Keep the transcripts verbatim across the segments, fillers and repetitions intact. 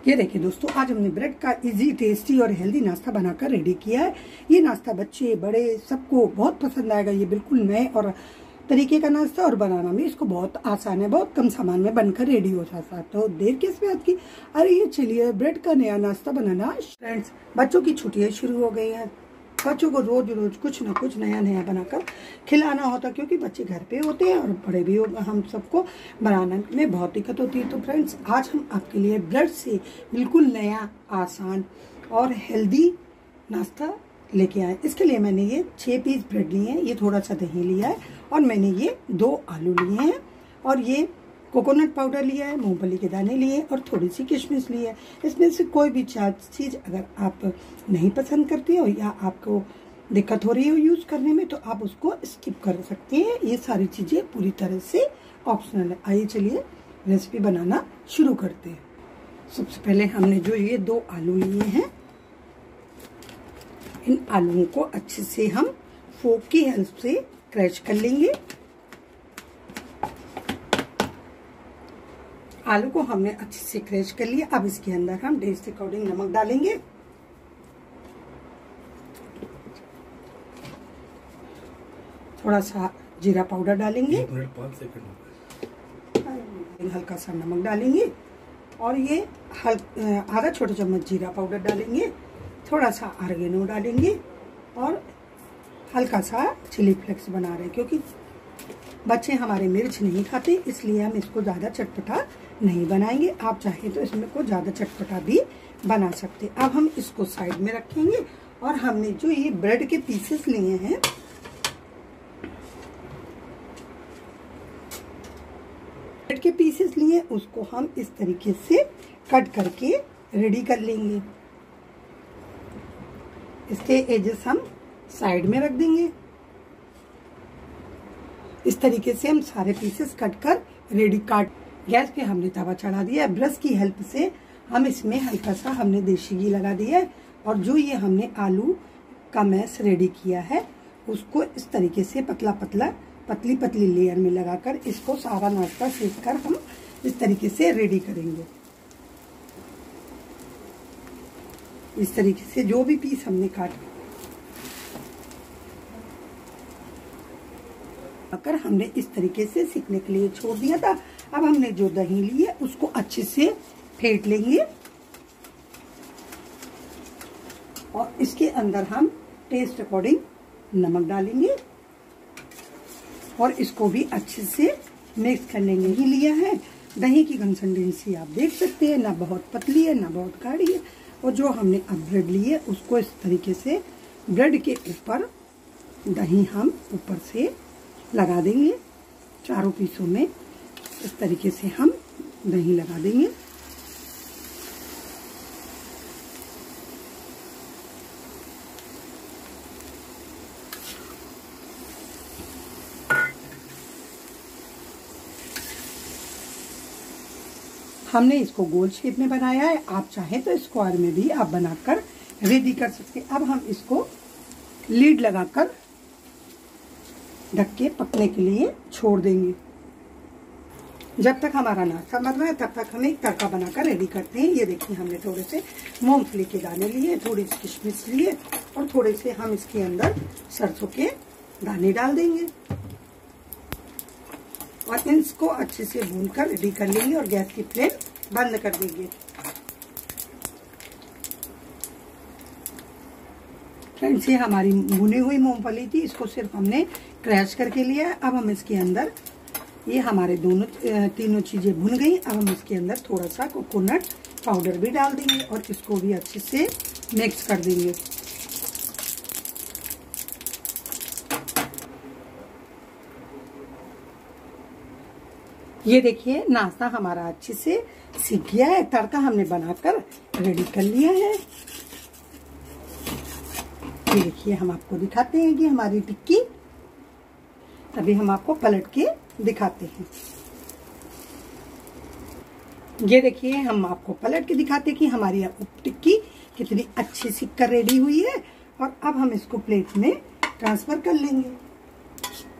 ये देखिए दोस्तों, आज हमने ब्रेड का इजी, टेस्टी और हेल्दी नाश्ता बनाकर रेडी किया है। ये नाश्ता बच्चे बड़े सबको बहुत पसंद आएगा। ये बिल्कुल नए और तरीके का नाश्ता और बनाना भी इसको बहुत आसान है। बहुत कम सामान में बनकर रेडी हो जाता है। तो देर किस बात की, अरे ये चलिए ब्रेड का नया नाश्ता बनाना। फ्रेंड्स, बच्चों की छुट्टियां शुरू हो गई हैं। बच्चों को रोज रोज कुछ ना कुछ नया नया बनाकर खिलाना होता, क्योंकि बच्चे घर पे होते हैं और बड़े भी हो, हम सबको बनाने में बहुत दिक्कत होती है। तो फ्रेंड्स, आज हम आपके लिए ब्रेड से बिल्कुल नया, आसान और हेल्दी नाश्ता लेके आए। इसके लिए मैंने ये छः पीस ब्रेड लिए हैं, ये थोड़ा सा दही लिया है और मैंने ये दो आलू लिए हैं और ये कोकोनट पाउडर लिया है, मूंगफली के दाने लिए और थोड़ी सी किशमिश ली है। इसमें से कोई भी चार चीज़ अगर आप नहीं पसंद करते हो या आपको दिक्कत हो रही हो यूज़ करने में, तो आप उसको स्किप कर सकते हैं। ये सारी चीज़ें पूरी तरह से ऑप्शनल है। आइए चलिए रेसिपी बनाना शुरू करते हैं। सबसे पहले हमने जो ये दो आलू लिए हैं, इन आलूओं को अच्छे से हम फोक की हेल्प से क्रश कर लेंगे। आलू को हमने अच्छे से क्रश कर लिया। अब इसके अंदर हम टेस्ट अकॉर्डिंग नमक डालेंगे, थोड़ा सा जीरा पाउडर डालेंगे, हल्का सा नमक डालेंगे और ये आधा छोटा चम्मच जीरा पाउडर डालेंगे, थोड़ा सा ऑर्गेनो डालेंगे और हल्का सा चिली फ्लेक्स बना रहे हैं, क्योंकि बच्चे हमारे मिर्च नहीं खाते, इसलिए हम इसको ज़्यादा चटपटा नहीं बनाएंगे। आप चाहें तो इसमें को ज़्यादा चटपटा भी बना सकते। अब हम इसको साइड में रखेंगे और हमने जो ये ब्रेड के पीसेस लिए हैं, ब्रेड के पीसेस लिए उसको हम इस तरीके से कट करके रेडी कर लेंगे। इसके एजेस हम साइड में रख देंगे। इस तरीके से हम सारे पीसेस कट कर रेडी काट। गैस पे हमने तवा चढ़ा दिया है। ब्रश की हेल्प से हम इसमें हल्का सा हमने देसी घी लगा दिया है और जो ये हमने आलू का मैश रेडी किया है उसको इस तरीके से पतला पतला पतली पतली लेयर में लगाकर इसको सारा नाश्ता सेक कर हम इस तरीके से रेडी करेंगे। इस तरीके से जो भी पीस हमने काटे कर हमने इस तरीके से सीखने के लिए छोड़ दिया था। अब हमने जो दही ली है उसको अच्छे से फेंट लेंगे और इसके अंदर हम टेस्ट अकॉर्डिंग नमक डालेंगे और इसको भी अच्छे से मिक्स कर लेंगे। ही लिया है दही की कंसिस्टेंसी आप देख सकते हैं, ना बहुत पतली है ना बहुत गाढ़ी है। और जो हमने अब ब्रेड ली है उसको इस तरीके से ब्रेड के ऊपर दही हम ऊपर से लगा देंगे। चारों पीसों में इस तरीके से हम दही लगा देंगे। हमने इसको गोल शेप में बनाया है, आप चाहें तो स्क्वायर में भी आप बनाकर रेडी कर सकते हैं। अब हम इसको लीड लगाकर ढक के पकने के लिए छोड़ देंगे। जब तक हमारा नाश्ता बन रहा है तब तक हम एक तड़का बनाकर रेडी करते हैं। ये देखिए, हमने थोड़े से मूंगफली के दाने लिए, थोड़ी सी किशमिश लिए और थोड़े से हम इसके अंदर सरसों के दाने डाल देंगे और इसको अच्छे से भूनकर रेडी कर लेंगे और गैस की फ्लेम बंद कर देंगे। फ्रेंड्स, ये हमारी भुनी हुई मूंगफली थी, इसको सिर्फ हमने क्रैश करके लिया है। अब हम इसके अंदर ये हमारे दोनों तीनों चीजें भुन गई। अब हम इसके अंदर थोड़ा सा कोकोनट पाउडर भी डाल देंगे और इसको भी अच्छे से मिक्स कर देंगे। ये देखिए, नाश्ता हमारा अच्छे से सीख गया है। तड़का हमने बनाकर रेडी कर लिया है। ये देखिए, हम आपको दिखाते हैं कि हमारी टिक्की, अभी हम आपको पलट के दिखाते हैं। ये देखिए, हम आपको पलट के दिखाते हैं कि हमारी टिक्की कितनी अच्छी सीख कर रेडी हुई है। और अब हम इसको प्लेट में ट्रांसफर कर लेंगे।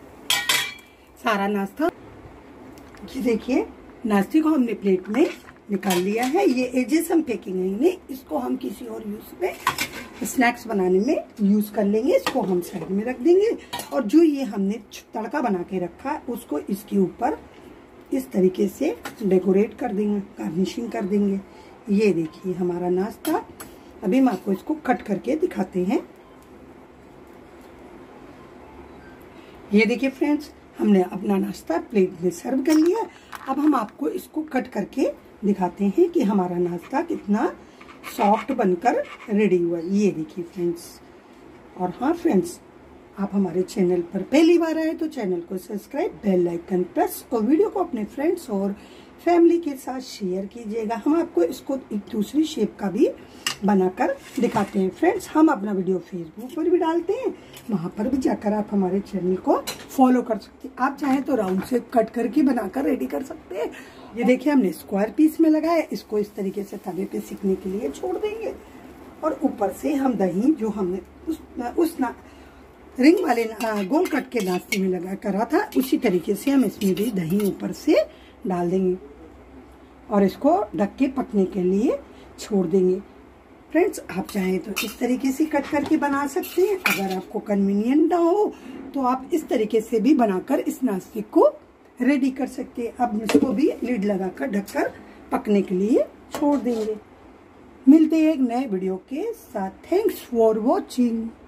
सारा नाश्ता, ये देखिए, नाश्ते को हमने प्लेट में निकाल लिया है। ये एजेस हम फेंकेंगे नहीं, इसको हम किसी और यूज में स्नैक्स बनाने में यूज कर लेंगे। इसको हम साइड में रख देंगे और जो ये हमने तड़का बना के रखा है उसको इसके ऊपर इस तरीके से डेकोरेट कर देंगे, गार्निशिंग कर देंगे। ये देखिए हमारा नाश्ता। अभी हम आपको इसको कट करके दिखाते हैं। ये देखिए फ्रेंड्स, हमने अपना नाश्ता प्लेट में सर्व कर लिया। अब हम आपको इसको कट करके दिखाते हैं कि हमारा नाश्ता कितना सॉफ्ट बनकर रेडी हुआ। ये देखिए फ्रेंड्स। और हाँ फ्रेंड्स, आप हमारे चैनल पर पहली बार आए तो चैनल को सब्सक्राइब, बेल आइकन प्रेस और वीडियो को अपने फ्रेंड्स और फैमिली के साथ शेयर कीजिएगा। हम आपको इसको एक दूसरी शेप का भी बनाकर दिखाते हैं। फ्रेंड्स, हम अपना वीडियो फेसबुक पर भी डालते हैं, वहां पर भी जाकर आप हमारे चैनल को फॉलो कर सकते हैं। आप चाहें तो राउंड शेप कट करके बनाकर रेडी कर सकते हैं। ये देखिए हमने स्क्वायर पीस में लगाया, इसको इस तरीके से तवे पे सिकने के लिए छोड़ देंगे और ऊपर से हम दही जो हमने उस, उस ना रिंग वाले गोल कट के नाश्ते में लगा करा था, उसी तरीके से हम इसमें भी दही ऊपर से डाल देंगे और इसको ढक के पकने के लिए छोड़ देंगे। फ्रेंड्स, आप चाहें तो इस तरीके से कट करके बना सकते हैं। अगर आपको कन्वीनियंट ना हो तो आप इस तरीके से भी बनाकर इस नाश्ते को रेडी कर सकते हैं। अब इसको भी लिड लगाकर ढककर पकने के लिए छोड़ देंगे। मिलते हैं एक नए वीडियो के साथ। Thanks for watching.